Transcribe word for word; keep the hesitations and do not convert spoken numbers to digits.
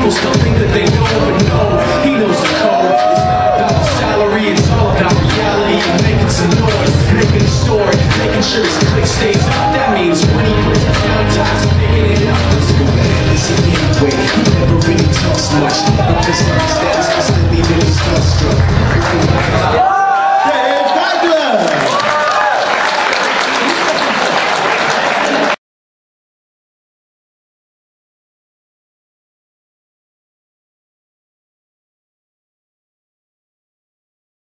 People still think that they know, but no, he knows the code. It's not about the salary, it's all about reality and making some noise, making a story, making sure his click stays up. That means when he puts it down, times picking it up. Let's go ahead, listen anyway. He never really talks much, but just understand